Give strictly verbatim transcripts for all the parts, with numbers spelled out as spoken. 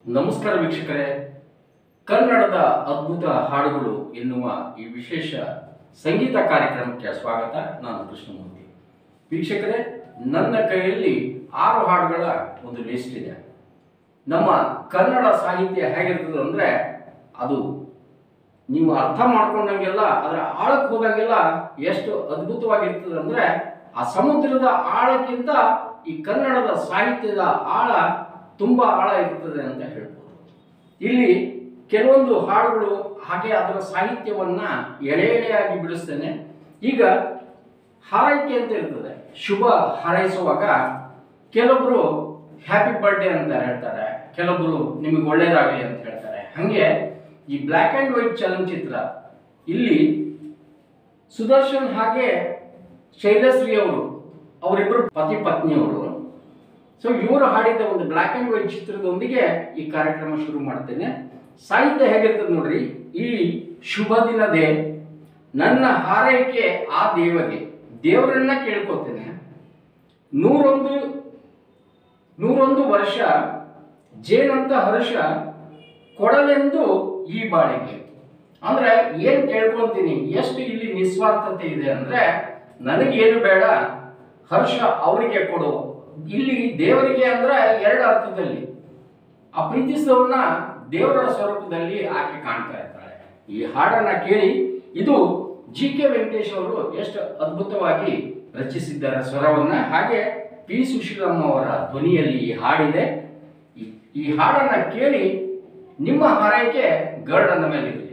ನಮಸ್ಕಾರ ವೀಕ್ಷಕರೇ, ಕನ್ನಡದ ಅದ್ಭುತ ಹಾಡುಗಳು ಎನ್ನುವ ಈ ವಿಶೇಷ ಸಂಗೀತ ಕಾರ್ಯಕ್ರಮಕ್ಕೆ ಸ್ವಾಗತ. ನಾನು ಕೃಷ್ಣಮೂರ್ತಿ. ವೀಕ್ಷಕರೇ, ನನ್ನ ಕೈಯಲ್ಲಿ ಆರು ಹಾಡುಗಳ ಒಂದು ಲಿಸ್ಟ್ ಇದೆ. ನಮ್ಮ ಕನ್ನಡ ಸಾಹಿತ್ಯ ಹೇಗಿರ್ತದೆ ಅಂದರೆ, ಅದು ನೀವು ಅರ್ಥ ಮಾಡ್ಕೊಂಡಂಗೆಲ್ಲ, ಅದರ ಆಳಕ್ಕೆ ಹೋದಂಗೆಲ್ಲ ಎಷ್ಟು ಅದ್ಭುತವಾಗಿರ್ತದೆ ಅಂದರೆ, ಆ ಸಮುದ್ರದ ಆಳಕ್ಕಿಂತ ಈ ಕನ್ನಡದ ಸಾಹಿತ್ಯದ ಆಳ ತುಂಬ ಆಳ ಇರ್ತದೆ ಅಂತ ಹೇಳ್ಬೋದು. ಇಲ್ಲಿ ಕೆಲವೊಂದು ಹಾಡುಗಳು ಹಾಗೆ ಅದರ ಸಾಹಿತ್ಯವನ್ನ ಎಳೆ ಎಳೆಯಾಗಿ ಬಿಡಿಸ್ತೇನೆ. ಈಗ ಹಾರೈಕೆ ಅಂತ ಇರ್ತದೆ. ಶುಭ ಹಾರೈಸುವಾಗ ಕೆಲವೊಬ್ರು ಹ್ಯಾಪಿ ಬರ್ಡೇ ಅಂತ ಹೇಳ್ತಾರೆ, ಕೆಲವೊಬ್ರು ನಿಮಗೆ ಒಳ್ಳೇದಾಗಲಿ ಅಂತ ಹೇಳ್ತಾರೆ. ಹಾಗೆ ಈ ಬ್ಲ್ಯಾಕ್ ಆ್ಯಂಡ್ ವೈಟ್ ಚಲನಚಿತ್ರ, ಇಲ್ಲಿ ಸುದರ್ಶನ್ ಹಾಗೆ ಶೈಲಶ್ರೀ ಅವರು, ಅವರಿಬ್ಬರು ಪತಿ ಪತ್ನಿಯವರು. ಸೊ ಇವರು ಹಾಡಿದ ಒಂದು ಬ್ಲ್ಯಾಕ್ ಆ್ಯಂಡ್ ವೈಟ್ ಚಿತ್ರದೊಂದಿಗೆ ಈ ಕಾರ್ಯಕ್ರಮ ಶುರು ಮಾಡ್ತೇನೆ. ಸಾಹಿತ್ಯ ಹೇಗಿರ್ತದೆ ನೋಡ್ರಿ. ಈ ಶುಭ ದಿನದೇ ನನ್ನ ಹಾರೈಕೆ ಆ ದೇವಗೆ, ದೇವರನ್ನ ಕೇಳ್ಕೊತೇನೆ. ನೂರೊಂದು ನೂರೊಂದು ವರ್ಷ ಜೇನಂತ ಹರ್ಷ ಕೊಡಲೆಂದು ಈ ಬಾಳಿಗೆ. ಅಂದ್ರೆ ಏನ್ ಕೇಳ್ಕೊಂತೀನಿ, ಎಷ್ಟು ಇಲ್ಲಿ ನಿಸ್ವಾರ್ಥತೆ ಇದೆ ಅಂದ್ರೆ, ನನಗೇನು ಬೇಡ, ಹರ್ಷ ಅವರಿಗೆ ಕೊಡು. ಇಲ್ಲಿ ದೇವರಿಗೆ ಅಂದ್ರೆ ಎರಡು ಅರ್ಥದಲ್ಲಿ, ಆ ಪ್ರೀತಿಸಿದವನ್ನ ದೇವರ ಸ್ವರೂಪದಲ್ಲಿ ಆಕೆ ಕಾಣ್ತಾ ಇರ್ತಾಳೆ. ಈ ಹಾಡನ್ನ ಕೇಳಿ. ಇದು ಜಿ ಕೆ ವೆಂಕಟೇಶ್ ಅವರು ಎಷ್ಟು ಅದ್ಭುತವಾಗಿ ರಚಿಸಿದ್ದಾರೆ ಸ್ವರವನ್ನ. ಹಾಗೆ ಪಿ ಸುಶೀಲಮ್ಮ ಅವರ ಧ್ವನಿಯಲ್ಲಿ ಈ ಹಾಡಿದೆ. ಈ ಹಾಡನ್ನ ಕೇಳಿ. ನಿಮ್ಮ ಹಾರೈಕೆ ಗರ್ಡನ ಮೇಲೆ ಇರಲಿ.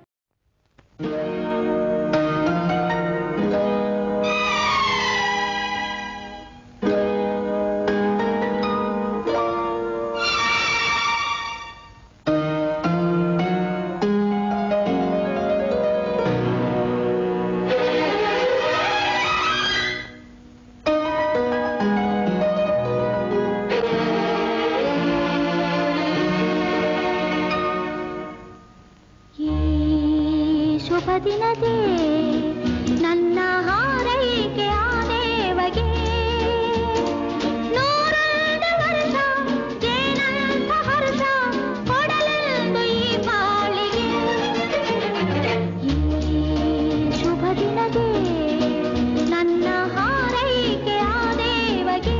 ಶುಭ ದಿನದೇ ನನ್ನ ಹಾರೈಕೆ ಆ ದೇವಗೆ, ನೂರೊಂದು ವರ್ಷ ಜೇನಂತ ಹರ್ಷ ಕೊಡಲೆಂದು ಈ ಬಾಳಿಗೆ. ಈ ಶುಭ ದಿನದೇ ನನ್ನ ಹಾರೈಕೆ ಆ ದೇವಗೆ.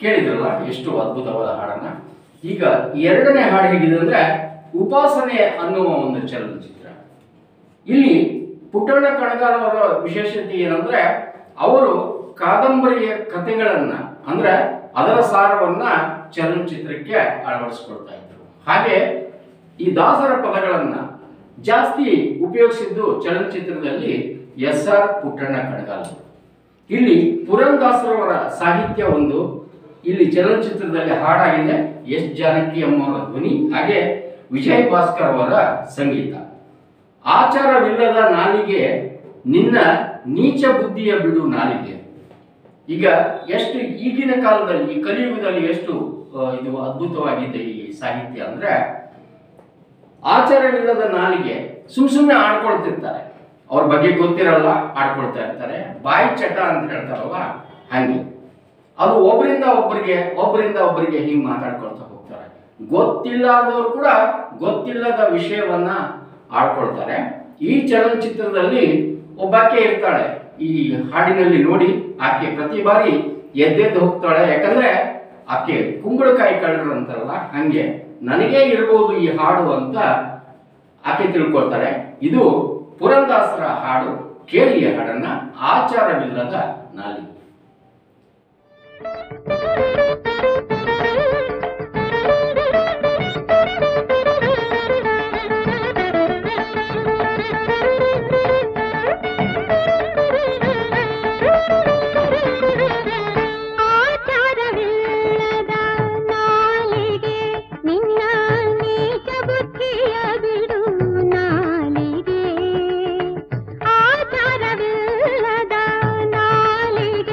ಕೇಳಿದ್ರಲ್ಲ ಎಷ್ಟು ಅದ್ಭುತವಾದ ಹಾಡನ್ನ. ಈಗ ಎರಡನೇ ಹಾಡು ಹೇಗಿದೆ ಅಂದ್ರೆ ಉಪಾಸನೆ ಅನ್ನುವ ಒಂದು ಚಲನಚಿತ್ರ. ಇಲ್ಲಿ ಪುಟ್ಟಣ್ಣ ಕಣಗಾಲ್ ಅವರ ವಿಶೇಷತೆ ಏನಂದ್ರೆ ಅವರು ಕಾದಂಬರಿಯ ಕಥೆಗಳನ್ನ ಅಂದ್ರೆ ಅದರ ಸಾರವನ್ನ ಚಲನಚಿತ್ರಕ್ಕೆ ಅಳವಡಿಸ್ಕೊಳ್ತಾ ಇದ್ರು. ಹಾಗೆ ಈ ದಾಸರ ಪದಗಳನ್ನ ಜಾಸ್ತಿ ಉಪಯೋಗಿಸಿದ್ದು ಚಲನಚಿತ್ರದಲ್ಲಿ ಎಸ್ ಆರ್ ಪುಟ್ಟಣ್ಣ ಕಣಗಾಲ್. ಇಲ್ಲಿ ಪುರಂದಾಸರವರ ಸಾಹಿತ್ಯ ಒಂದು ಇಲ್ಲಿ ಚಲನಚಿತ್ರದಲ್ಲಿ ಹಾಡಾಗಿದೆ. ಎಸ್ ಜಾನಕಿ ಅಮ್ಮವರ ಧ್ವನಿ, ಹಾಗೆ ವಿಜಯ್ ಭಾಸ್ಕರ್ ಅವರ ಸಂಗೀತ. ಆಚಾರವಿಲ್ಲದ ನಾಲಿಗೆ ನಿನ್ನ ನೀಚ ಬುದ್ಧಿಯ ಬಿಡು ನಾಲಿಗೆ. ಈಗ ಎಷ್ಟು ಈಗಿನ ಕಾಲದಲ್ಲಿ ಈ ಕಲಿಯುಗದಲ್ಲಿ ಎಷ್ಟು ಇದು ಅದ್ಭುತವಾಗಿದೆ ಈ ಸಾಹಿತ್ಯ ಅಂದ್ರೆ, ಆಚಾರವಿಲ್ಲದ ನಾಲಿಗೆ ಸುಮ್ ಸುಮ್ಮನೆ ಆಡ್ಕೊಳ್ತಿರ್ತಾರೆ, ಅವ್ರ ಬಗ್ಗೆ ಗೊತ್ತಿರಲ್ಲ ಆಡ್ಕೊಳ್ತಾ ಇರ್ತಾರೆ, ಬಾಯಿ ಚಟ ಅಂತ ಹೇಳ್ತಾರಲ್ಲ ಹಂಗೆ. ಅದು ಒಬ್ಬರಿಂದ ಒಬ್ಬರಿಗೆ ಒಬ್ಬರಿಂದ ಒಬ್ಬರಿಗೆ ಹಿಂಗೆ ಮಾತಾಡ್ಕೊಳ್ತಾ ಹೋಗ್ತಾರೆ. ಗೊತ್ತಿಲ್ಲದವರು ಕೂಡ ಗೊತ್ತಿಲ್ಲದ ವಿಷಯವನ್ನ ಆಡ್ಕೊಳ್ತಾರೆ. ಈ ಚಲನಚಿತ್ರದಲ್ಲಿ ಒಬ್ಬಾಕೆ ಇರ್ತಾಳೆ ಈ ಹಾಡಿನಲ್ಲಿ ನೋಡಿ, ಆಕೆ ಪ್ರತಿ ಬಾರಿ ಎದ್ದೆದ್ದು ಹೋಗ್ತಾಳೆ. ಯಾಕಂದ್ರೆ ಆಕೆ ಕುಂಬಳಕಾಯಿ ಕಳ್ಳರು ಅಂತಾರಲ್ಲ ಹಂಗೆ ನನಗೇ ಇರಬಹುದು ಈ ಹಾಡು ಅಂತ ಆಕೆ ತಿಳ್ಕೊಳ್ತಾರೆ. ಇದು ಪುರಂದಾಸರ ಹಾಡು. ಕೇಳಿ ಹಾಡನ್ನ, ಆಚಾರವಿಲ್ಲದ ನಾಲಿಗೆ. ನಾಲಿಗೆ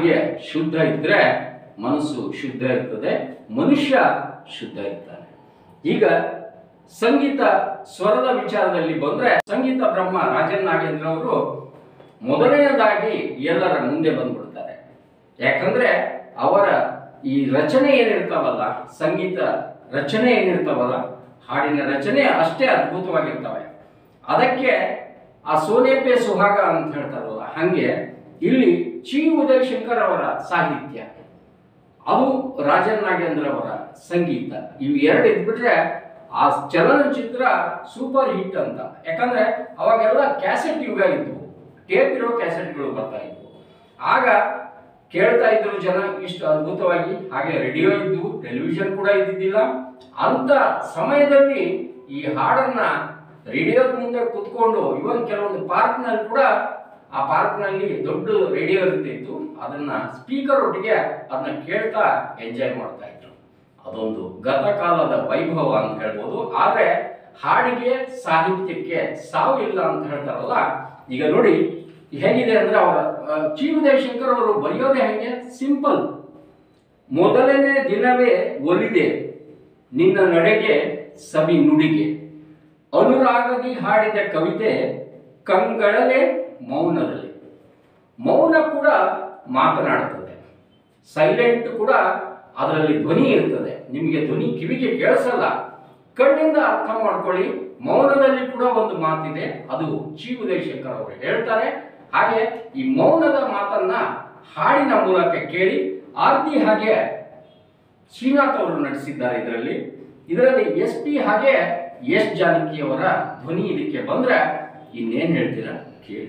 ನಾಲಿಗೆ ಶುದ್ಧ ಇದ್ರೆ ಮನಸ್ಸು ಶುದ್ಧ ಇರ್ತದೆ, ಮನುಷ್ಯ ಶುದ್ಧ ಇರ್ತಾನೆ. ಈಗ ಸಂಗೀತ ಸ್ವರದ ವಿಚಾರದಲ್ಲಿ ಬಂದ್ರೆ ಸಂಗೀತ ಬ್ರಹ್ಮ ರಾಜನ್ ನಾಗೇಂದ್ರ ಅವರು ಮೊದಲನೇದಾಗಿ ಎಲ್ಲರ ಮುಂದೆ ಬಂದ್ಬಿಡ್ತಾರೆ. ಯಾಕಂದ್ರೆ ಅವರ ಈ ರಚನೆ ಏನಿರ್ತಾವಲ್ಲ, ಸಂಗೀತ ರಚನೆ ಏನಿರ್ತಾವಲ್ಲ, ಹಾಡಿನ ರಚನೆ ಅಷ್ಟೇ ಅದ್ಭುತವಾಗಿರ್ತವೆ. ಅದಕ್ಕೆ ಆ ಸೋನೆಪೆ ಸುಹಾಗ ಅಂತ ಹೇಳ್ತಾರಲ್ಲ, ಹಂಗೆ ಇಲ್ಲಿ ಚಿ ಉದಯ್ ಶಂಕರ್ ಅವರ ಸಾಹಿತ್ಯ, ಅದು ರಾಜನ್ ನಾಗೇಂದ್ರ ಅವರ ಸಂಗೀತ, ಇವು ಎರಡು ಇದ್ಬಿಟ್ರೆ ಆ ಚಲನಚಿತ್ರ ಸೂಪರ್ ಹಿಟ್ ಅಂತ. ಯಾಕಂದ್ರೆ ಅವಾಗೆಲ್ಲ ಕ್ಯಾಸೆಟ್ ಯುಗ ಇದ್ವು, ಟೇಪ್ ಇರೋ ಕ್ಯಾಸೆಟ್ಗಳು ಬರ್ತಾ ಇದ್ವು. ಆಗ ಕೇಳ್ತಾ ಇದ್ರು ಜನ ಇಷ್ಟು ಅದ್ಭುತವಾಗಿ. ಹಾಗೆ ರೇಡಿಯೋ ಇದ್ವು, ಟೆಲಿವಿಷನ್ ಕೂಡ ಇದ್ದಿದ್ದಿಲ್ಲ. ಅಂತ ಸಮಯದಲ್ಲಿ ಈ ಹಾಡನ್ನ ರೇಡಿಯೋದ ಮುಂದೆ ಕುತ್ಕೊಂಡು, ಇವನ್ ಕೆಲವೊಂದು ಪಾರ್ಕ್ನಲ್ಲಿ ಕೂಡ, ಆ ಪಾರ್ಕ್ನಲ್ಲಿ ದೊಡ್ಡ ರೇಡಿಯೋ ಇರ್ತಿತ್ತು, ಅದನ್ನ ಸ್ಪೀಕರ್ ಒಟ್ಟಿಗೆ ಅದನ್ನ ಕೇಳ್ತಾ ಎಂಜಾಯ್ ಮಾಡ್ತಾ ಇದ್ರು. ಅದೊಂದು ಗತಕಾಲದ ವೈಭವ ಅಂತ ಹೇಳ್ಬೋದು. ಆದ್ರೆ ಹಾಡಿಗೆ ಸಾಹಿತ್ಯಕ್ಕೆ ಸಾವು ಇಲ್ಲ ಅಂತ ಹೇಳ್ತಾರಲ್ಲ. ಈಗ ನೋಡಿ ಹೇಗಿದೆ ಅಂದ್ರೆ ಅವರ ಚಿ ಉದಯ್ ಶಂಕರ್ ಅವರು ಬರೆಯೋದೇ ಹೆಂಗೆ, ಸಿಂಪಲ್. ಮೊದಲನೇ ದಿನವೇ ಒಲಿದೆ ನಿನ್ನ ನಡೆಗೆ ಸವಿ ನುಡಿಗೆ, ಅನುರಾಗದಿ ಹಾಡಿದ ಕವಿತೆ ಕಂಗಳಲೆ ಮೌನದಲ್ಲಿ. ಮೌನ ಕೂಡ ಮಾತನಾಡುತ್ತದೆ, ಸೈಲೆಂಟ್ ಕೂಡ ಅದರಲ್ಲಿ ಧ್ವನಿ ಇರ್ತದೆ. ನಿಮಗೆ ಧ್ವನಿ ಕಿವಿಗೆ ಕೇಳಿಸಲ್ಲ, ಕಣ್ಣಿಂದ ಅರ್ಥ ಮಾಡ್ಕೊಳ್ಳಿ. ಮೌನದಲ್ಲಿ ಕೂಡ ಒಂದು ಮಾತಿದೆ, ಅದು ಚಿ ಉದಯ್ ಶಂಕರ್ ಅವರು ಹೇಳ್ತಾರೆ. ಹಾಗೆ ಈ ಮೌನದ ಮಾತನ್ನ ಹಾಡಿನ ಮೂಲಕ ಕೇಳಿ. ಆರ್ತಿ ಹಾಗೆ ಶ್ರೀನಾಥ್ ಅವರು ನಟಿಸಿದ್ದಾರೆ ಇದರಲ್ಲಿ. ಇದರಲ್ಲಿ ಎಸ್ ಪಿ ಹಾಗೆ ಎಸ್ ಜಾನಕಿಯವರ ಧ್ವನಿ ಇದಕ್ಕೆ ಬಂದ್ರೆ ಇನ್ನೇನ್ ಹೇಳ್ತೀರಾ ಕೇಳಿ.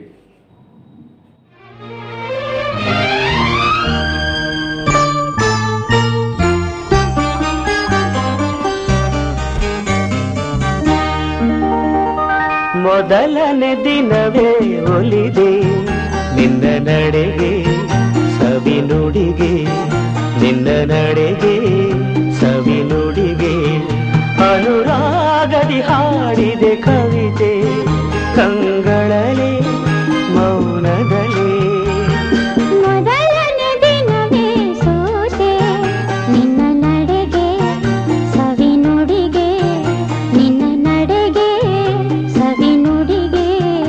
ಮೊದಲನೇ ದಿನವೇ ಒಲಿದೆ ನಿನ್ನ ನಡೆಗೆ ಸವಿ ನುಡಿಗೆ, ನಿನ್ನ ನಡೆಗೆ ಸವಿ ನುಡಿಗೆ, ಅನುರಾಗದಿ ಹಾಡಿದೆ ಕವಿತೆ ಕಂಗಳಲೆ ಮೌನದಲ್ಲಿ. ಮೊದಲನೇ ದಿನವೇ ಸೋತೆ ನಿನ್ನ ನಡೆಗೆ ಸವಿ ನುಡಿಗೆ, ನಿನ್ನ ನಡೆಗೆ ಸವಿ ನುಡಿಗೆ.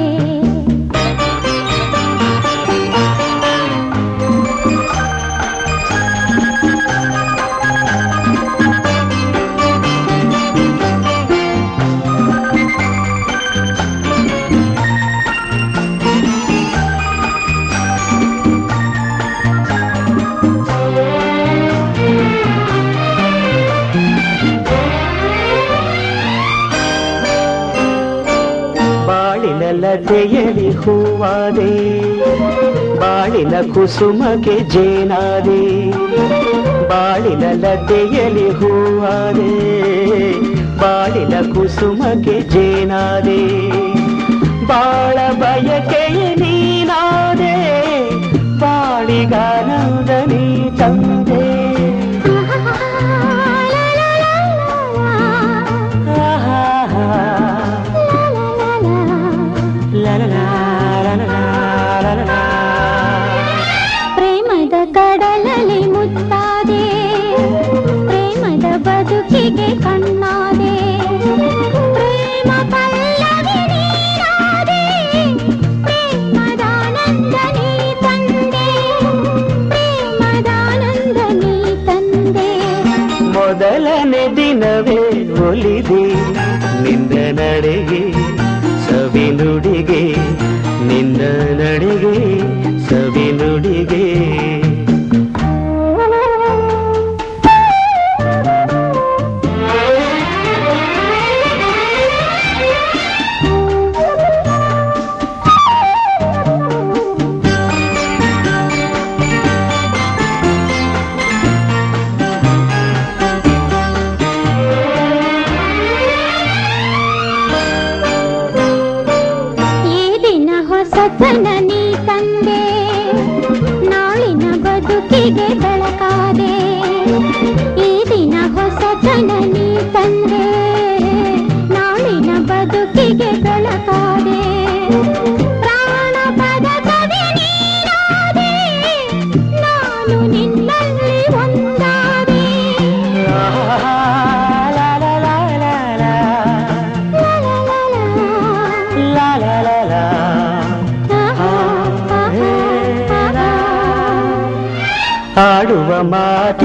ಲತೆಯಲಿ ಹೂವಾದೆ, ಬಾಳಿನ ಕುಸುಮಗೆ ಜೇನಾದೆ, ಬಾಳಿನ ಲತೆಯಲಿ ಹೂವಾದೆ, ಬಾಳಿನ ಕುಸುಮಗೆ ಜೇನಾದೆ, ಬಾಳ ಬಯಕೆಯ ನೀನಾದೆ, ಬಾಳಿಗಾನಂದ ನೀ ತಂದೆ. ಪ್ರೇಮದ ಕಡಲಲ್ಲಿ ಮುತ್ತಾದೆ, ಪ್ರೇಮದ ಬದುಕಿಗೆ ಕಣ್ಣಾದೆ, ಪ್ರೇಮ ಪಲ್ಲವಿ ನೀರಾದೆ, ಪ್ರೇಮದಾನಂದ ನೀ ತಂದೆ, ಪ್ರೇಮದಾನಂದ ನೀ ತಂದೆ. ಮೊದಲನೇ ದಿನವೇ ಒಲಿದೆ ನಿನ್ನ ನಡೆಗೆ ಸವಿ ನುಡಿಗೆ, ನಿನ್ನ ನಡೆಗೆ ಸವಿ ನುಡಿಗೆ. ಹೊಸತನ ನೀ ತಂದೆ, ನಾಳಿನ ಬದುಕಿಗೆ ಬೆಳಕಾದೆ, ಈ ದಿನ ಹೊಸತನ ನೀ ತಂದೆ, ನಾಳಿನ ಬದುಕಿಗೆ ಬೆಳಕಾದೆ, ಪ್ರಾಣ ಪದ ಕವಿ ನೀನಾದೆ, ನಾ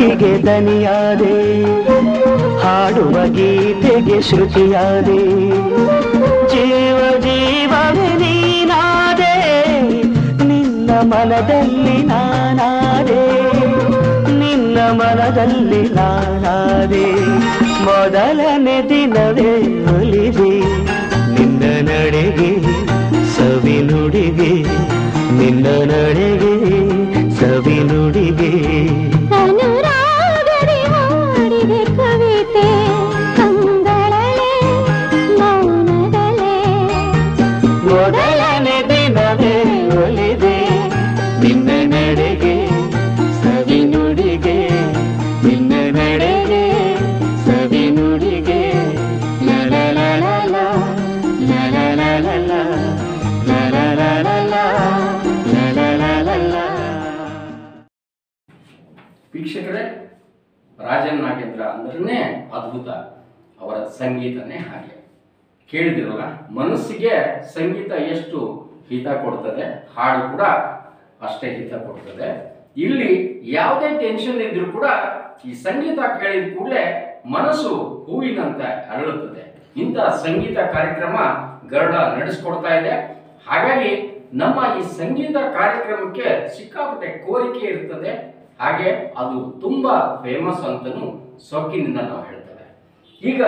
ಮನಸ್ಸಿಗೆ ದನಿಯಾದೆ, ಹಾಡುವ ಗೀತೆಗೆ ಶ್ರುತಿಯಾದೆ. ಜೀವ ಜೀವವೇ ನೀನಾದೆ, ನಿನ್ನ ಮನದಲ್ಲಿ ನಾನಾದೆ, ನಿನ್ನ ಮನದಲ್ಲಿ ನಾನಾದೆ. ಮೊದಲನೇ ದಿನವೇ ಒಲಿದೆ ನಿನ್ನ ನಡೆಗೆ ಸವಿನುಡಿಗೆ, ನಿನ್ನ ನಡೆಗೆ ಸವಿನುಡಿಗೆ. ಅನುರಾಗದಿ ಹಾಡಿದೆ ಕವಿತೆ ಕಂಗಳಲೆ ಮೌನದಲೆ. ಮೊದಲನೇ ದಿನವೇ ಒಲಿದೆ ನಿನ್ನ ನಡೆಗೆ ಸವಿನುಡಿಗೆ, ನಿನ್ನ ನಡೆಗೆ ಸವಿನುಡಿಗೆ. ಲಲಲಲಲ ಲಲಲಲಲ ಲಲಲಲಲ ಲಲಲಲಲ. ವೀಕ್ಷಕರೇ, ರಾಜನ್ ನಾಗೇಂದ್ರ ಅಂದ್ರೆ ಅದ್ಭುತ. ಅವರ ಸಂಗೀತನೇ ಹಾಗೆ ಕೇಳಿದಿರಲ್ಲ. ಮನಸ್ಸಿಗೆ ಸಂಗೀತ ಎಷ್ಟು ಹಿತ ಕೊಡ್ತದೆ, ಹಾಡು ಕೂಡ ಅಷ್ಟೇ ಹಿತ ಕೊಡ್ತದೆ. ಇಲ್ಲಿ ಯಾವುದೇ ಟೆನ್ಷನ್ ಇದ್ರೂ ಕೂಡ ಈ ಸಂಗೀತ ಕೇಳಿದ ಕೂಡಲೇ ಮನಸ್ಸು ಹೂವಿನಂತೆ ಅರಳುತ್ತದೆ. ಇಂಥ ಸಂಗೀತ ಕಾರ್ಯಕ್ರಮ ಗರುಡ ನಡೆಸ್ಕೊಡ್ತಾ ಇದೆ. ಹಾಗಾಗಿ ನಮ್ಮ ಈ ಸಂಗೀತ ಕಾರ್ಯಕ್ರಮಕ್ಕೆ ಸಿಕ್ಕಾಪಟ್ಟೆ ಕೋರಿಕೆ ಇರ್ತದೆ. ಹಾಗೆ ಅದು ತುಂಬಾ ಫೇಮಸ್ ಅಂತನೂ ಸೊಕ್ಕಿನಿಂದ ನಾವು ಹೇಳ್ತೇವೆ. ಈಗ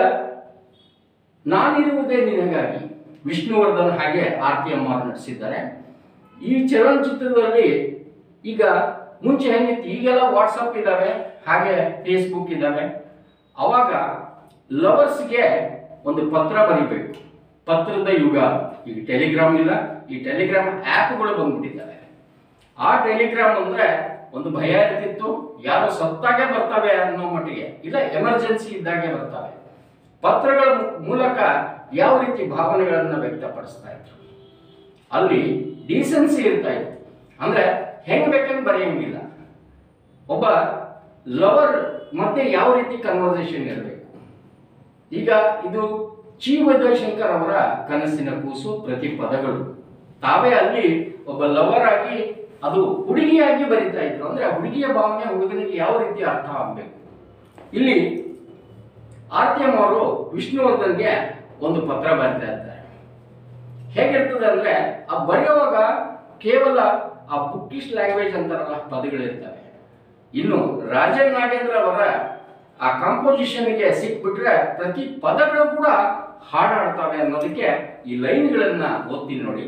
ನಾನಿರುವುದೇ ನಿನಗಾಗಿ ವಿಷ್ಣುವರ್ಧನ್ ಹಾಗೆ ಆರ್ತಿ ಅಮ್ಮ ನಡೆಸಿದ್ದಾರೆ. ಈ ಚಲನಚಿತ್ರದಲ್ಲಿ ಈಗ ಮುಂಚೆ ಹೆಂಗಿತ್ತು, ಈಗೆಲ್ಲ ವಾಟ್ಸಪ್ ಇದ್ದಾವೆ, ಹಾಗೆ ಫೇಸ್ಬುಕ್ ಇದ್ದಾವೆ. ಅವಾಗ ಲವರ್ಸ್ಗೆ ಒಂದು ಪತ್ರ ಬರೀಬೇಕು, ಪತ್ರದ ಯುಗ. ಈಗ ಟೆಲಿಗ್ರಾಮ್ ಇಲ್ಲ, ಈ ಟೆಲಿಗ್ರಾಮ್ ಆ್ಯಪ್ಗಳು ಬಂದ್ಬಿಟ್ಟಿದ್ದಾವೆ. ಆ ಟೆಲಿಗ್ರಾಮ್ ಅಂದ್ರೆ ಒಂದು ಭಯ ಇರ್ತಿತ್ತು, ಯಾರು ಸತ್ತಾಗೆ ಬರ್ತವೆ ಅನ್ನೋ ಮಟ್ಟಿಗೆ, ಇಲ್ಲ ಎಮರ್ಜೆನ್ಸಿ ಇದ್ದಾಗೆ ಬರ್ತವೆ. ಪತ್ರಗಳ ಮೂಲಕ ಯಾವ ರೀತಿ ಭಾವನೆಗಳನ್ನ ವ್ಯಕ್ತಪಡಿಸ್ತಾ ಇದ್ರು, ಅಲ್ಲಿ ಡೀಸೆನ್ಸಿ ಇರ್ತಾ ಇತ್ತು. ಅಂದ್ರೆ ಹೆಂಗ್ ಬೇಕಂತ ಬರೆಯಂಗಿಲ್ಲ. ಒಬ್ಬ ಲವರ್ ಮತ್ತೆ ಯಾವ ರೀತಿ ಕನ್ವರ್ಸೇಷನ್ ಇರಬೇಕು. ಈಗ ಇದು ಚಿ ವಿಜಯಶಂಕರ್ ಅವರ ಕನಸಿನ ಕೂಸು ಪ್ರತಿ ಪದಗಳು. ತಾವೇ ಅಲ್ಲಿ ಒಬ್ಬ ಲವರ್ ಆಗಿ ಅದು ಹುಡುಗಿಯಾಗಿ ಬರೀತಾ ಇದ್ರು. ಅಂದ್ರೆ ಹುಡುಗಿಯ ಭಾವನೆ ಹುಡುಗನಿಗೆ ಯಾವ ರೀತಿ ಅರ್ಥ ಆಗಬೇಕು. ಇಲ್ಲಿ ಆರ್ತಿಯಮ್ಮ ಅವರು ವಿಷ್ಣುವರ್ಧನ್ಗೆ ಒಂದು ಪತ್ರ ಬರೀತಾ ಇದ್ದಾರೆ. ಹೇಗಿರ್ತದೆ ಅಂದ್ರೆ ಆ ಬರೆಯುವಾಗ ಕೇವಲ ಆ ಬುಕ್ಕಿಶ್ ಲ್ಯಾಂಗ್ವೇಜ್ ಅಂತಾರಲ್ಲ ಪದಗಳಿರ್ತವೆ. ಇನ್ನು ರಾಜನ್ ನಾಗೇಂದ್ರ ಅವರ ಆ ಕಾಂಪೋಸಿಷನ್ಗೆ ಸಿಕ್ಬಿಟ್ರೆ ಪ್ರತಿ ಪದಗಳು ಕೂಡ ಹಾಡಾಡ್ತವೆ ಅನ್ನೋದಕ್ಕೆ ಈ ಲೈನ್ಗಳನ್ನ ಓದ್ತೀನಿ ನೋಡಿ.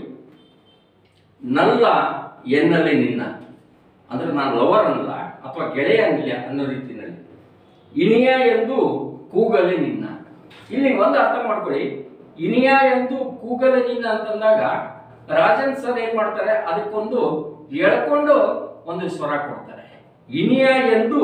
ನಲ್ಲ ಎನ್ನಲೆ ನಿನ್ನ ಅಂದ್ರೆ ನಾನು ಲವರ್ ಅನ್ನಲ್ಲ ಅಥವಾ ಗೆಳೆಯ ಅನ್ನಲ್ಲ ಅನ್ನೋ ರೀತಿಯಲ್ಲಿ. ಇನಿಯ ಎಂದು ಕೂಗಲೆ ನಿನ್ನ. ಇಲ್ಲಿ ಒಂದು ಅರ್ಥ ಮಾಡ್ಕೊಳ್ಳಿ, ಇನಿಯ ಎಂದು ಕೂಗಲೆ ನಿನ್ನ ಅಂತಂದಾಗ ರಾಜನ್ ಸರ್ ಏನ್ ಮಾಡ್ತಾರೆ, ಅದಕ್ಕೊಂದು ಎಳ್ಕೊಂಡು ಒಂದು ಸ್ವರ ಕೊಡ್ತಾರೆ. ಇನಿಯ ಎಂದು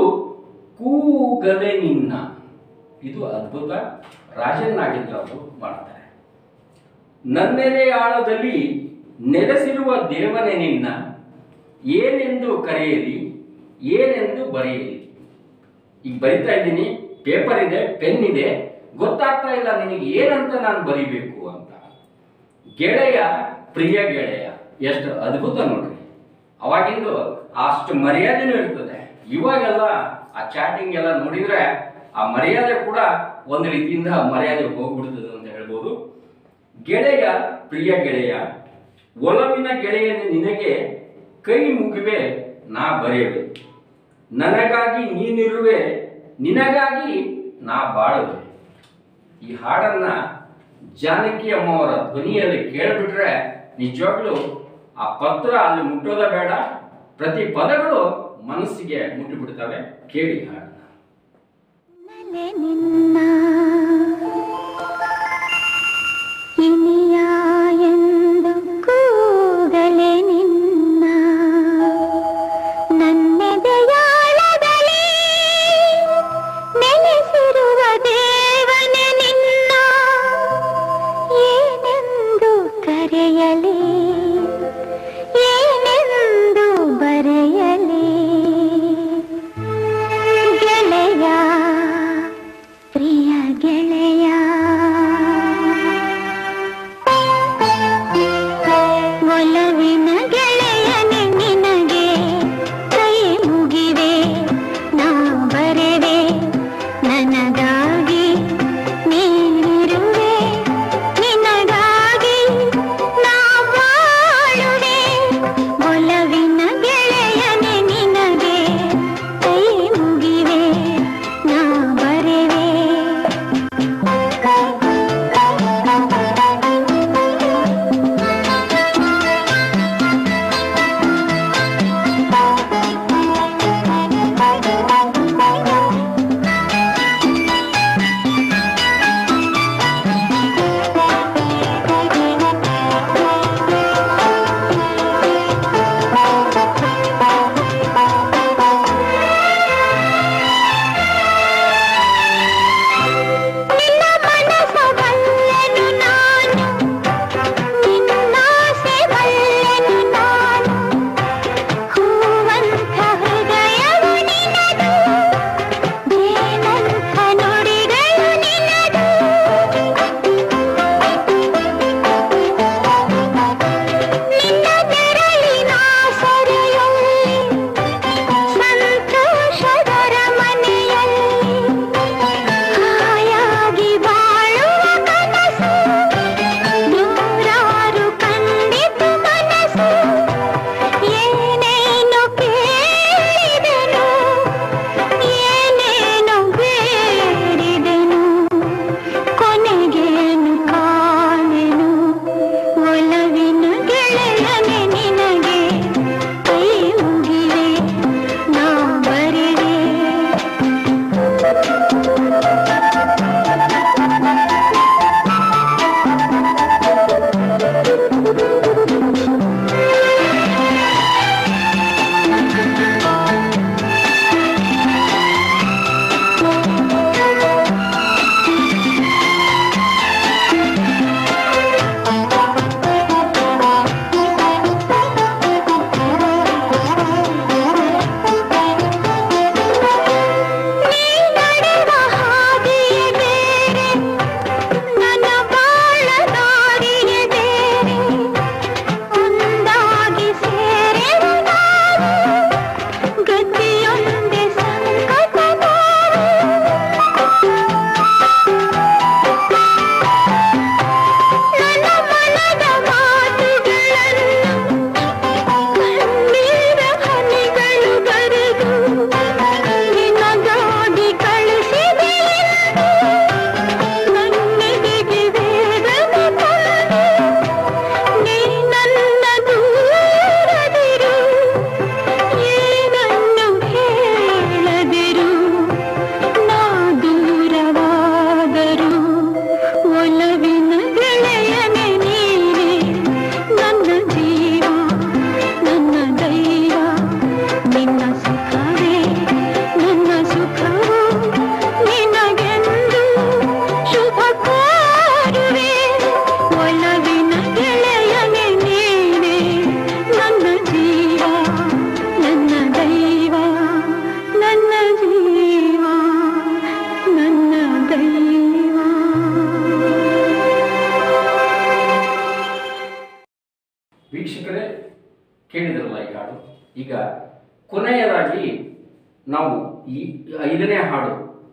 ಕೂಗಲೆ ನಿನ್ನ. ಇದು ಅದ್ಭುತ, ರಾಜನ್ ನಾಗೇಂದ್ರ ಅವರು ಮಾಡ್ತಾರೆ. ನನ್ನೆಲೆ ಆಳದಲ್ಲಿ ನೆಲೆಸಿರುವ ದೇವನೇ ನಿನ್ನ, ಏನೆಂದು ಕರೆಯಲಿ ಏನೆಂದು ಬರೆಯಲಿ. ಈಗ ಬರಿತಾ ಇದ್ದೀನಿ, ಪೇಪರ್ ಇದೆ, ಪೆನ್ ಇದೆ, ಗೊತ್ತಾಗ್ತಾ ಇಲ್ಲ ನಿನಗೆ ಏನಂತ ನಾನು ಬರಿಬೇಕು ಅಂತ. ಗೆಳೆಯ ಪ್ರಿಯ ಗೆಳೆಯ, ಎಷ್ಟು ಅದ್ಭುತ ನೋಡ್ರಿ. ಅವಾಗಿಂದು ಅಷ್ಟು ಮರ್ಯಾದೆನೂ ಇರ್ತದೆ. ಇವಾಗೆಲ್ಲ ಆ ಚಾಟಿಂಗ್ ಎಲ್ಲ ನೋಡಿದ್ರೆ ಆ ಮರ್ಯಾದೆ ಕೂಡ ಒಂದು ರೀತಿಯಿಂದ ಮರ್ಯಾದೆ ಹೋಗ್ಬಿಡ್ತದೆ ಅಂತ ಹೇಳ್ಬೋದು. ಗೆಳೆಯ ಪ್ರಿಯ ಗೆಳೆಯ, ಒಲವಿನ ಗೆಳೆಯನ ನಿನಗೆ ಕೈ ಮುಗಿವೆ ನಾ ಬರೆಯುವೆ, ನನಗಾಗಿ ನೀನಿರುವೆ ನಿನಗಾಗಿ ನಾ ಬಾಳುವೆ. ಈ ಹಾಡನ್ನ ಜಾನಕಿ ಅಮ್ಮವರ ಧ್ವನಿಯಲ್ಲಿ ಕೇಳಿಬಿಟ್ರೆ ನಿಜವಾಗ್ಲೂ ಆ ಪತ್ರ ಅಲ್ಲಿ ಮುಟ್ಟೋದ ಬೇಡ, ಪ್ರತಿ ಪದಗಳು ಮನಸ್ಸಿಗೆ ಮುಟ್ಟಿಬಿಡ್ತವೆ. ಕೇಳಿ ಹಾಡನ್ನ. ನಿನ್ನ ಇನಿಯ ಎಂದು ಕೂಗಲೆ ನಿನ್ನ, ನನ್ನೆದೆಯಾಳದಲ್ಲಿ ನೆಲೆಸಿರುವ ದೇವನೇ ನಿನ್ನ, ಏನೆಂದು ಕರೆಯಲಿ ಏನೆಂದು ಬರೆಯಲಿ. ಗೆಳೆಯ ಪ್ರಿಯ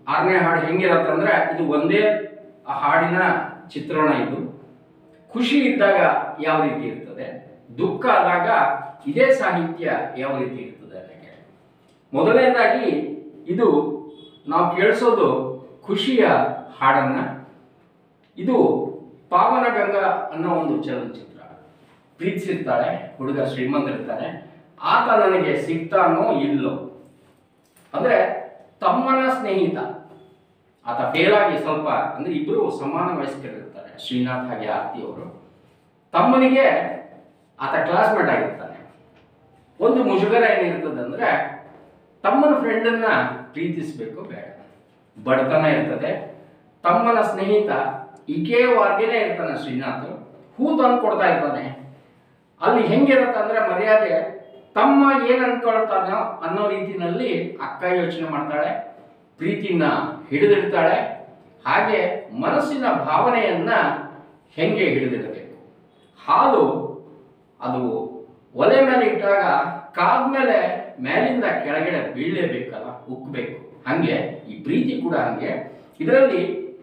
ಆರನೇ ಹಾಡು ಹೆಂಗಿರತ್ತೆ ಅಂದ್ರೆ ಇದು ಒಂದೇ ಆ ಹಾಡಿನ ಚಿತ್ರಣ. ಇದು ಖುಷಿ ಇದ್ದಾಗ ಯಾವ ರೀತಿ ಇರ್ತದೆ, ದುಃಖ ಆದಾಗ ಇದೇ ಸಾಹಿತ್ಯ ಯಾವ ರೀತಿ ಇರ್ತದೆ ಅನ್ನಕ್ಕೆ. ಮೊದಲನೇದಾಗಿ ಇದು ನಾವು ಕೇಳಿಸೋದು ಖುಷಿಯ ಹಾಡನ್ನ. ಇದು ಪಾವನ ಗಂಗಾ ಅನ್ನೋ ಒಂದು ಚಲನಚಿತ್ರ. ಪ್ರೀತಿಸಿರ್ತಾಳೆ ಹುಡುಗ, ಶ್ರೀಮಂತರಿರ್ತಾನೆ, ಆತ ನನಗೆ ಸಿಗ್ತಾನೋ ಇಲ್ಲೋ ಅಂದ್ರೆ ತಮ್ಮನ ಸ್ನೇಹಿತ. ಆತ ಫೇಲ್ ಆಗಿ ಸ್ವಲ್ಪ ಅಂದ್ರೆ ಇಬ್ರು ಸಮಾನ ವಯಸ್ಕರಿರ್ತಾರೆ, ಶ್ರೀನಾಥ್ ಹಾಗೆ ಆರ್ತಿ ಅವರು. ತಮ್ಮನಿಗೆ ಆತ ಕ್ಲಾಸ್ಮೇಟ್ ಆಗಿರ್ತಾನೆ. ಒಂದು ಮುಜುಗರ ಏನಿರ್ತದೆ ಅಂದ್ರೆ ತಮ್ಮನ ಫ್ರೆಂಡನ್ನ ಪ್ರೀತಿಸ್ಬೇಕು ಬೇಡ, ಬಡತನ ಇರ್ತದೆ. ತಮ್ಮನ ಸ್ನೇಹಿತ ಈಕೆವಾಗೇನೆ ಇರ್ತಾನೆ ಶ್ರೀನಾಥ್, ಹೂ ತಂದು ಕೊಡ್ತಾ ಇರ್ತಾನೆ. ಅಲ್ಲಿ ಹೆಂಗಿರುತ್ತೆ ಅಂದ್ರೆ ಮರ್ಯಾದೆ, ತಮ್ಮ ಏನ್ ಅನ್ಕೊಳ್ತಾನೋ ಅನ್ನೋ ರೀತಿನಲ್ಲಿ ಅಕ್ಕ ಯೋಚನೆ ಮಾಡ್ತಾಳೆ, ಪ್ರೀತಿನ ಹಿಡಿದಿಡ್ತಾಳೆ. ಹಾಗೆ ಮನಸ್ಸಿನ ಭಾವನೆಯನ್ನ ಹೆಂಗೆ ಹಿಡಿದಿಡಬೇಕು. ಹಾಲು ಅದು ಒಲೆ ಮೇಲೆ ಇಟ್ಟಾಗ ಕಾದ್ಮೇಲೆ ಮೇಲಿಂದ ಕೆಳಗಡೆ ಬೀಳಲೇಬೇಕಲ್ಲ, ಉಕ್ಕಬೇಕು. ಹಂಗೆ ಈ ಪ್ರೀತಿ ಕೂಡ ಹಂಗೆ. ಇದರಲ್ಲಿ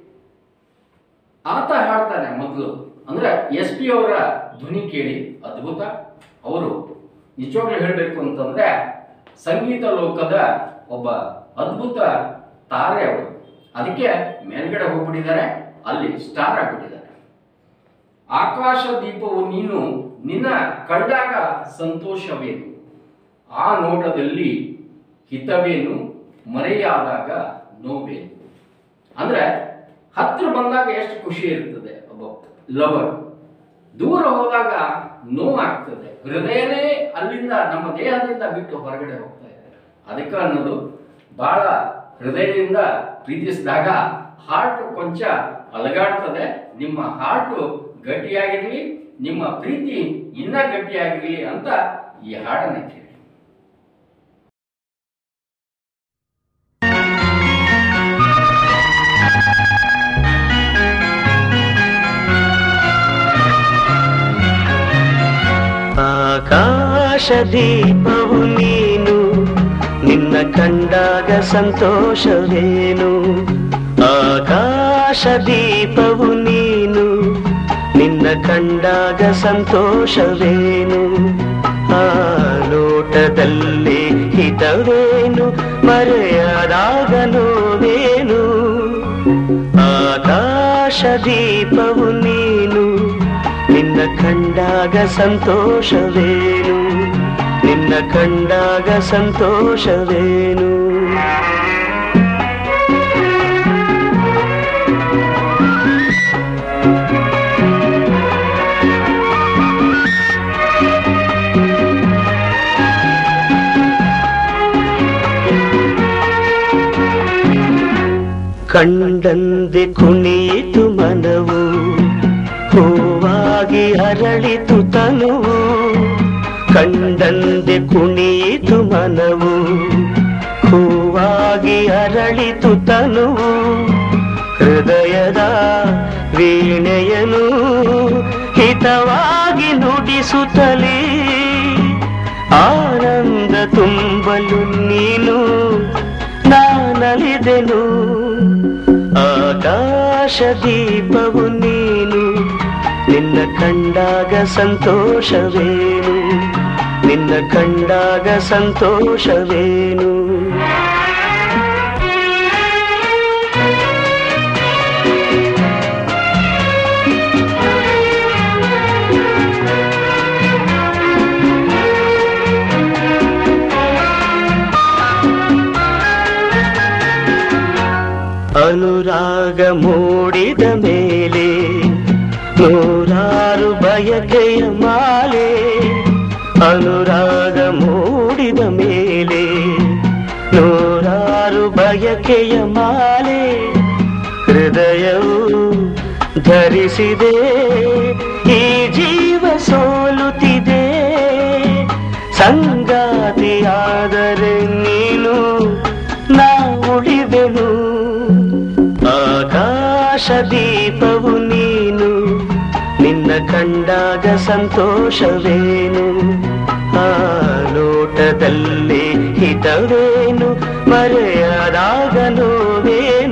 ಆತ ಹಾಡ್ತಾನೆ ಮೊದಲು ಅಂದ್ರೆ ಎಸ್ ಪಿ ಅವರ ಧ್ವನಿ ಕೇಳಿ ಅದ್ಭುತ. ಅವರು ನಿಜವಾಗ್ಲೂ ಹೇಳಬೇಕು ಅಂತಂದ್ರೆ ಸಂಗೀತ ಲೋಕದ ಒಬ್ಬ ಅದ್ಭುತ ತಾರೆ ಅವರು. ಅದಕ್ಕೆ ಮೇಲ್ಗಡೆ ಹೋಗ್ಬಿಟ್ಟಿದ್ದಾರೆ, ಅಲ್ಲಿ ಸ್ಟಾರ್ ಆಗ್ಬಿಟ್ಟಿದ್ದಾರೆ. ಆಕಾಶ ದೀಪವು ನೀನು, ನಿನ್ನ ಕಂಡಾಗ ಸಂತೋಷವೇನು, ಆ ನೋಟದಲ್ಲಿ ಹಿತವೇನು, ಮರೆಯಾದಾಗ ನೋವೇನು. ಅಂದ್ರೆ ಹತ್ರ ಬಂದಾಗ ಎಷ್ಟು ಖುಷಿ ಇರ್ತದೆ ಒಬ್ಬ ಲವರ್, ದೂರ ಹೋದಾಗ ನೋವಾಗ್ತದೆ. ಹೃದಯನೇ ಅಲ್ಲಿಂದ ನಮ್ಮ ದೇಹದಿಂದ ಬಿಟ್ಟು ಹೊರಗಡೆ ಹೋಗ್ತಾ ಇದೆ. ಅದಕ್ಕೆ ಅನ್ನೋದು ಬಹಳ ಹೃದಯದಿಂದ ಪ್ರೀತಿಸಿದಾಗ ಹಾರ್ಟ್ ಕೊಂಚ ಅಲಗಾಡ್ತದೆ. ನಿಮ್ಮ ಹಾರ್ಟ್ ಗಟ್ಟಿಯಾಗಿರ್ಲಿ, ನಿಮ್ಮ ಪ್ರೀತಿ ಇನ್ನ ಗಟ್ಟಿಯಾಗಿರ್ಲಿ ಅಂತ ಈ ಹಾಡನ್ನ ಕೇಳಿ. ಆಕಾಶ ದೀಪವು ನೀನು, ನಿನ್ನ ಕಂಡಾಗ ಸಂತೋಷವೇನು. ಆಕಾಶ ದೀಪವು ನೀನು, ನಿನ್ನ ಕಂಡಾಗ ಸಂತೋಷವೇನು. ಆ ನೋಟದಲ್ಲಿ ಹಿತವೇನು, ಮರೆಯಾದಾಗ ನೋವೇನು. ಆಕಾಶ ದೀಪವು ನೀನು, ನಿನ್ನ ಕಂಡಾಗ ಸಂತೋಷವೇನು, ನಿನ್ನ ಕಂಡಾಗ ಸಂತೋಷವೇನು. ಕಂಡಂದೆ ಕುಣಿಯಿತು ಮನವು, ಹೂವಾಗಿ ಅರಳಿತು ತನುವು. ಕಂಡಂದೆ ಕುಣಿಯಿತು ಮನವು, ಹೂವಾಗಿ ಅರಳಿತು ತನುವು. ಹೃದಯದ ವೀಣೆಯನು ಹಿತವಾಗಿ ನುಡಿಸುತ್ತಲೇ, ಆನಂದ ತುಂಬಲು ನೀನು ನಾನಲಿದೆನು. ಆಕಾಶ ದೀಪವು ನೀನು, ನಿನ್ನ ಕಂಡಾಗ ಸಂತೋಷವೇನು, ನಿನ್ನ ಕಂಡಾಗ ಸಂತೋಷವೇನು. ಅನುರಾಗ ಮೂಡಿದ ಮೇಲೆ ನೂರಾರು ಬಯಕೆಯ ಮಾಲೆ. ಅನುರಾಗ ಮೂಡಿದ ಮೇಲೆ ನೂರಾರು ಬಯಕೆಯ ಮಾಲೆ. ಹೃದಯವು ಧರಿಸಿದೆ, ಈ ಜೀವ ಸೋಲುತ್ತಿದೆ. ಸಂಗಾತಿಯಾದರೆ ನೀನು, ನಾ ಉಳಿದೆನು. ಆಕಾಶ ದೀಪವು ನೀನು, ನಿನ್ನ ಕಂಡಾಗ ಸಂತೋಷವೇನು. ಆ ನೋಟದಲ್ಲಿ ಹಿತವೇನು, ಮರೆಯಾದಾಗ ನೋವೇನು.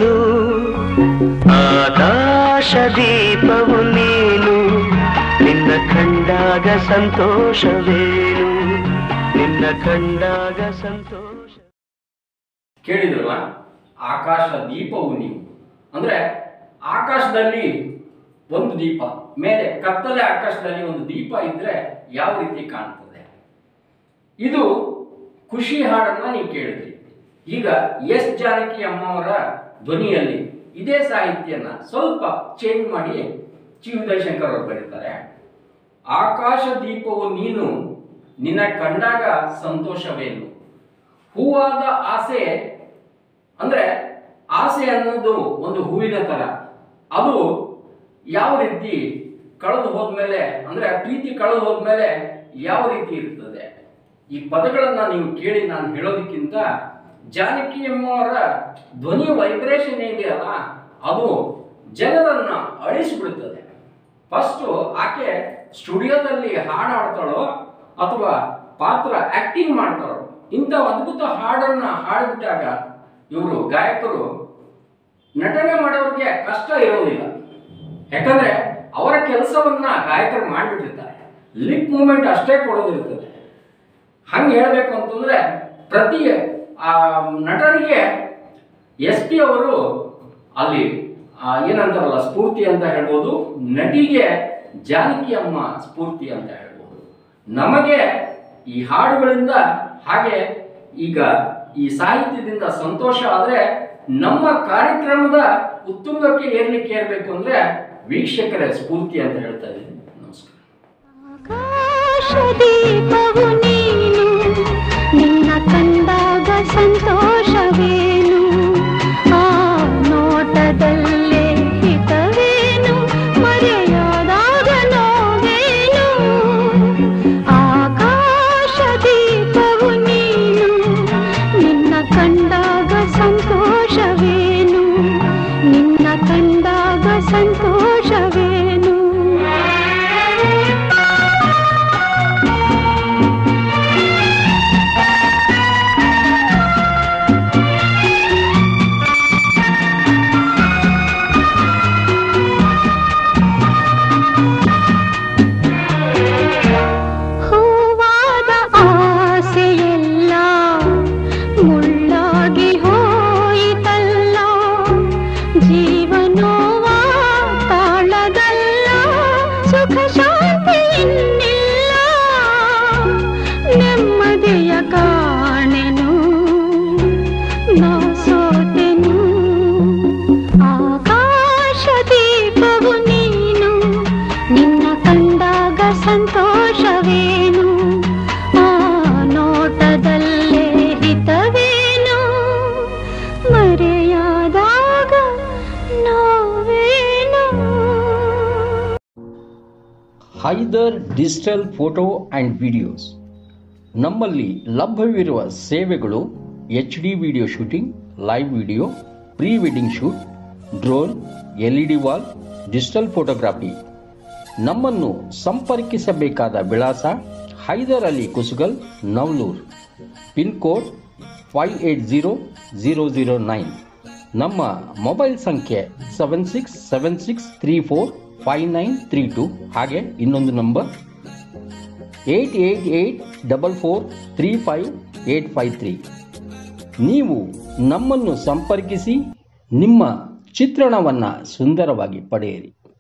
ಆಕಾಶದೀಪವು ನೀನು ನಿನ್ನ ಕಂಡಾಗ ಸಂತೋಷವೇನು ನಿನ್ನ ಕಂಡಾಗ ಸಂತೋಷ. ಕೇಳಿದ್ರಲ್ಲ, ಆಕಾಶ ದೀಪವು ನೀವು ಅಂದ್ರೆ ಆಕಾಶದಲ್ಲಿ ಒಂದು ದೀಪ, ಮೇಲೆ ಕತ್ತಲೆ ಆಕಾಶದಲ್ಲಿ ಒಂದು ದೀಪ ಇದ್ರೆ ಯಾವ ರೀತಿ ಕಾಣ್ತದೆ. ಇದು ಖುಷಿ ಹಾಡನ್ನ ನೀವು ಕೇಳಿದ್ರಿ. ಈಗ ಎಸ್ ಜಾನಕಿ ಅಮ್ಮವರ ಧ್ವನಿಯಲ್ಲಿ ಇದೇ ಸಾಹಿತ್ಯನ ಸ್ವಲ್ಪ ಚೇಂಜ್ ಮಾಡಿ ಚಿ ಉದಯಶಂಕರ್ ಅವರು ಬರೀತಾರೆ. ಆಕಾಶ ದೀಪವು ನೀನು ನಿನ್ನ ಕಂಡಾಗ ಸಂತೋಷವೇನು. ಹೂವಾದ ಆಸೆ ಅಂದ್ರೆ ಆಸೆ ಅನ್ನೋದು ಒಂದು ಹೂವಿನ ತರ, ಅದು ಯಾವ ರೀತಿ ಕಳೆದು ಹೋದ್ಮೇಲೆ ಅಂದ್ರೆ ಪ್ರೀತಿ ಕಳೆದು ಹೋದ್ಮೇಲೆ ಯಾವ ರೀತಿ ಇರ್ತದೆ. ಈ ಪದಗಳನ್ನ ನೀವು ಕೇಳಿ ನಾನು ಹೇಳೋದಕ್ಕಿಂತ ಜಾನಕಿ ಅಮ್ಮವರ ಧ್ವನಿ ವೈಬ್ರೇಷನ್ ಇದೆಯಲ್ಲ, ಅದು ಜನರನ್ನ ಅಳಿಸಿಬಿಡುತ್ತದೆ. ಫಸ್ಟ್ ಆಕೆ ಸ್ಟುಡಿಯೋದಲ್ಲಿ ಹಾಡು ಹಾಡ್ತಾಳೋ ಅಥವಾ ಪಾತ್ರ ಆಕ್ಟಿಂಗ್ ಮಾಡ್ತಾಳೋ, ಇಂಥ ಅದ್ಭುತ ಹಾಡನ್ನ ಹಾಡ್ಬಿಟ್ಟಾಗ ಇವರು ಗಾಯಕರು ನಟನೆ ಮಾಡೋರಿಗೆ ಕಷ್ಟ ಇರೋದಿಲ್ಲ. ಯಾಕಂದ್ರೆ ಅವರ ಕೆಲಸವನ್ನ ಗಾಯಕರು ಮಾಡಿಬಿಟ್ಟಿರ್ತಾರೆ, ಲಿಪ್ ಮೂಮೆಂಟ್ ಅಷ್ಟೇ ಕೊಡೋದಿರ್ತದೆ. ಹಂಗೆ ಹೇಳಬೇಕು ಅಂತಂದ್ರೆ ಪ್ರತಿ ಆ ನಟರಿಗೆ ಎಸ್ ಪಿ ಅವರು ಅಲ್ಲಿ ಏನಂತಾರಲ್ಲ ಸ್ಫೂರ್ತಿ ಅಂತ ಹೇಳ್ಬೋದು, ನಟಿಗೆ ಜಾನಕಿ ಅಮ್ಮ ಸ್ಫೂರ್ತಿ ಅಂತ ಹೇಳ್ಬೋದು. ನಮಗೆ ಈ ಹಾಡುಗಳಿಂದ ಹಾಗೆ ಈಗ ಈ ಸಾಹಿತ್ಯದಿಂದ ಸಂತೋಷ ಆದ್ರೆ ನಮ್ಮ ಕಾರ್ಯಕ್ರಮದ ಉತ್ತುಂಗಕ್ಕೆ ಏರ್ಲಿಕ್ಕೆ ಏರ್ಬೇಕು ಅಂದ್ರೆ ವೀಕ್ಷಕರ ಸ್ಫೂರ್ತಿ ಅಂತ ಹೇಳ್ತಾ ಇದ್ದೀನಿ. ನಮಸ್ಕಾರ. ಆಕಾಶದೀಪವು ನೀನು ನಿನ್ನ ಕಂಡಾಗ ಸಂತೋಷವೇನು. ಆ ನೋಟದಲ್ಲೇ ಹಿತವೇನು, ಮರೆಯಾದಾಗ ನೋವೇನು. ಆಕಾಶದೀಪವು ನೀನು ನಿನ್ನ ಕಂಡಾಗ ಸಂತೋಷವೇನು, ನಿನ್ನ ಕಂಡಾಗ ಸಂತೋಷವೇನು. ಹೂವಾದ ಆಸೆಯೆಲ್ಲ ಮುಳ್ಳಾಗಿ ಹೋಯಿತಲ್ಲ, ಜೀವನೋವ ತಾಳದಲ್ಲ, ಸುಖ ಶಾಂತಿ ಇನ್ನಿಲ್ಲ, ನೆಮ್ಮದಿಯ ಕಾಣೆನು ನಾ ಸೋತೆನು. ಆಕಾಶ ದೀಪವು ನೀನು ನಿನ್ನ ಕಂಡಾಗ ಸಂತೋಷವೇನು. ಆ ನೋಟದಲ್ಲೇ ಹಿತವೇನು, ಮರೆಯಾದಾಗ ನೋವೇನು. Haider digital photo and videos. ನಮ್ಮಲ್ಲಿ ಲಭ್ಯವಿರುವ ಸೇವೆಗಳು H D video shooting, live video, pre wedding shoot, drone, L E D wall, digital photography. ನಮ್ಮನ್ನು ಸಂಪರ್ಕಿಸಬೇಕಾದ ವಿಳಾಸ Haider Ali Kusugal, Navalur, pin code five eight zero zero zero nine. ನಮ್ಮ ಮೊಬೈಲ್ ಸಂಖ್ಯೆ seven six seven six three four five nine three two. ಹಾಗೆ ಇನ್ನೊಂದು number eight eight eight double four three five eight five three. ನೀವು ನಮ್ಮನ್ನು ಸಂಪರ್ಕಿಸಿ ನಿಮ್ಮ ಚಿತ್ರಣವನ್ನು ಸುಂದರವಾಗಿ ಪಡೆಯಿರಿ.